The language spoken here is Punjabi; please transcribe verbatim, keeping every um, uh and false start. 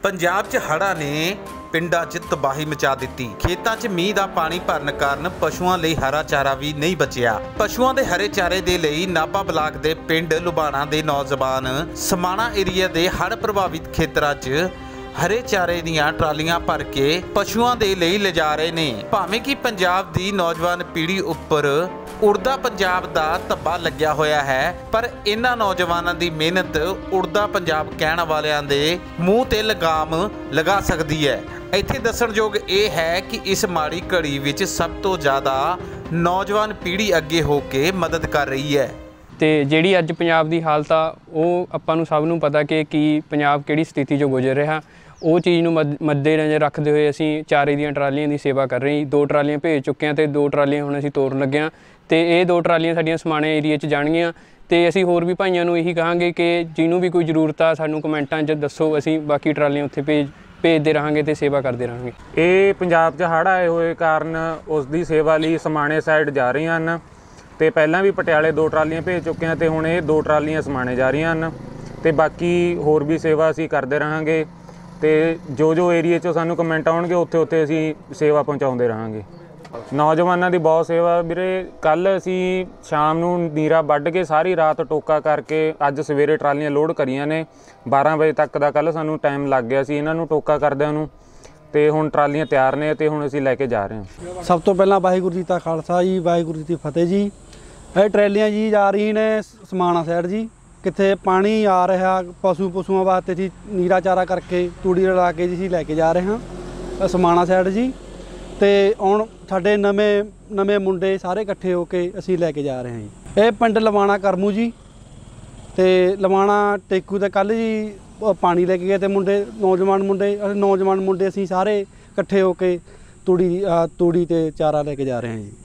पंजाब च हड़੍ਹਾਂ ने पिंडां च तबाही मचा दी। खेतां च मींह दा पानी भरन कारण पशुआं लई हरा चारा भी नहीं बचिया। पशुआं दे हरे चारे दे लई नाभा ब्लाक दे पिंड लुबाणा दे नौजवान समाणा एरिया दे हड़ प्रभावित खेतरां च हरे चारे दीआं ट्रालियां भर के पशुआं दे लई लिजा रहे ने। भावें कि पंजाब दी नौजवान पीढ़ी उपर उड़दा पंजाब दा धब्बा लग्या होया है, पर इन्हां नौजवानां दी मेहनत उड़दा पंजाब कहण वालियां दे मूँह ते लगाम लगा सकदी है। इत्थे दस्सणयोग यह है कि इस माड़ी घड़ी विच सब तो ज़्यादा नौजवान पीढ़ी अगे हो के मदद कर रही है। ਤੇ ਜਿਹੜੀ ਅੱਜ ਪੰਜਾਬ ਦੀ ਹਾਲਤ ਆ ਉਹ ਆਪਾਂ ਨੂੰ ਸਭ ਨੂੰ ਪਤਾ ਕਿ ਕੀ ਪੰਜਾਬ ਕਿਹੜੀ ਸਥਿਤੀ 'ਚੋਂ ਗੁਜ਼ਰ ਰਿਹਾ। ਉਹ ਚੀਜ਼ ਨੂੰ ਮੱਦ ਮੱਦੇ ਨਜ਼ਰ ਰੱਖਦੇ ਹੋਏ ਅਸੀਂ ਚਾਰੇ ਦੀਆਂ ਟਰਾਲੀਆਂ ਦੀ ਸੇਵਾ ਕਰ ਰਹੇ ਹਾਂ। ਦੋ ਟਰਾਲੀਆਂ ਭੇਜ ਚੁੱਕੇ ਹਾਂ ਅਤੇ ਦੋ ਟਰਾਲੀਆਂ ਹੁਣ ਅਸੀਂ ਤੋਰਨ ਲੱਗੇ ਹਾਂ ਅਤੇ ਇਹ ਦੋ ਟਰਾਲੀਆਂ ਸਾਡੀਆਂ ਸਮਾਣੇ ਏਰੀਏ 'ਚ ਜਾਣਗੀਆਂ। ਅਤੇ ਅਸੀਂ ਹੋਰ ਵੀ ਭਾਈਆਂ ਨੂੰ ਇਹੀ ਕਹਾਂਗੇ ਕਿ ਜਿਹਨੂੰ ਵੀ ਕੋਈ ਜ਼ਰੂਰਤ ਆ ਸਾਨੂੰ ਕਮੈਂਟਾਂ 'ਚ ਦੱਸੋ, ਅਸੀਂ ਬਾਕੀ ਟਰਾਲੀਆਂ ਉੱਥੇ ਭੇਜ ਭੇਜਦੇ ਰਹਾਂਗੇ ਅਤੇ ਸੇਵਾ ਕਰਦੇ ਰਹਾਂਗੇ। ਇਹ ਪੰਜਾਬ 'ਚ ਹੜ੍ਹ ਆਏ ਹੋਏ ਕਾਰਨ ਉਸ ਦੀ ਸੇਵਾ ਲਈ ਸਮਾਣੇ ਸਾਈਡ ਜਾ ਰਹੀਆਂ ਹਨ ਤੇ ਪਹਿਲਾਂ ਵੀ ਪਟਿਆਲੇ ਦੋ ਟਰਾਲੀਆਂ ਭੇਜ ਚੁੱਕੇ ਹਾਂ ਤੇ ਹੁਣ ਇਹ ਦੋ ਟਰਾਲੀਆਂ ਸਮਾਣੇ ਜਾ ਰਹੀਆਂ ਹਨ ਤੇ ਬਾਕੀ ਹੋਰ ਵੀ ਸੇਵਾ ਅਸੀਂ ਕਰਦੇ ਰਹਾਂਗੇ ਤੇ ਜੋ ਜੋ ਏਰੀਏ 'ਚੋਂ ਸਾਨੂੰ ਕਮੈਂਟ ਆਉਣਗੇ ਉੱਥੇ ਉੱਥੇ ਅਸੀਂ ਸੇਵਾ ਪਹੁੰਚਾਉਂਦੇ ਰਹਾਂਗੇ। ਨੌਜਵਾਨਾਂ ਦੀ ਬਹੁਤ ਸੇਵਾ ਵੀਰੇ। ਕੱਲ੍ਹ ਅਸੀਂ ਸ਼ਾਮ ਨੂੰ ਨੀਰਾ ਵੱਢ ਕੇ ਸਾਰੀ ਰਾਤ ਟੋਕਾ ਕਰਕੇ ਅੱਜ ਸਵੇਰੇ ਟਰਾਲੀਆਂ ਲੋਡ ਕਰੀਆਂ ਨੇ। ਬਾਰਾਂ ਵਜੇ ਤੱਕ ਦਾ ਕੱਲ੍ਹ ਸਾਨੂੰ ਟਾਈਮ ਲੱਗ ਗਿਆ ਸੀ ਇਹਨਾਂ ਨੂੰ ਟੋਕਾ ਕਰਦਿਆਂ ਨੂੰ ਤੇ ਹੁਣ ਟਰਾਲੀਆਂ ਤਿਆਰ ਨੇ ਤੇ ਹੁਣ ਅਸੀਂ ਲੈ ਕੇ ਜਾ ਰਹੇ ਹਾਂ। ਸਭ ਤੋਂ ਪਹਿਲਾਂ ਵਾਹਿਗੁਰੂ ਜੀ ਦਾ ਖਾਲਸਾ ਜੀ, ਵਾਹਿਗੁਰੂ ਜੀ ਦੀ ਫਤਿਹ ਜੀ। ਇਹ ਟਰੈਲੀਆਂ ਜੀ ਜਾ ਰਹੀ ਨੇ ਸਮਾਣਾ ਸਾਈਡ ਜੀ, ਕਿੱਥੇ ਪਾਣੀ ਆ ਰਿਹਾ ਪਸ਼ੂ ਪਸ਼ੂਆਂ ਵਾਸਤੇ ਜੀ ਨੀਰਾ ਚਾਰਾ ਕਰਕੇ ਤੂੜੀ ਰਲਾ ਕੇ ਜੀ ਅਸੀਂ ਲੈ ਕੇ ਜਾ ਰਹੇ ਹਾਂ ਸਮਾਣਾ ਸਾਈਡ ਜੀ। ਤੇ ਹੁਣ ਸਾਡੇ ਨਵੇਂ ਨਵੇਂ ਮੁੰਡੇ ਸਾਰੇ ਇਕੱਠੇ ਹੋ ਕੇ ਅਸੀਂ ਲੈ ਕੇ ਜਾ ਰਹੇ ਹਾਂ ਜੀ। ਇਹ ਪਿੰਡ ਲਵਾਣਾ ਕਰਮੂ ਜੀ ਤੇ ਲਵਾਣਾ ਟੇਕੂ ਤੇ ਕੱਲ੍ਹ ਜੀ ਪਾਣੀ ਲੈ ਕੇ ਗਏ ਤੇ ਮੁੰਡੇ ਨੌਜਵਾਨ ਮੁੰਡੇ ਨੌਜਵਾਨ ਮੁੰਡੇ ਅਸੀਂ ਸਾਰੇ ਇਕੱਠੇ ਹੋ ਕੇ ਤੂੜੀ ਤੂੜੀ ਤੇ ਚਾਰਾ ਲੈ ਕੇ ਜਾ ਰਹੇ ਹਾਂ ਜੀ।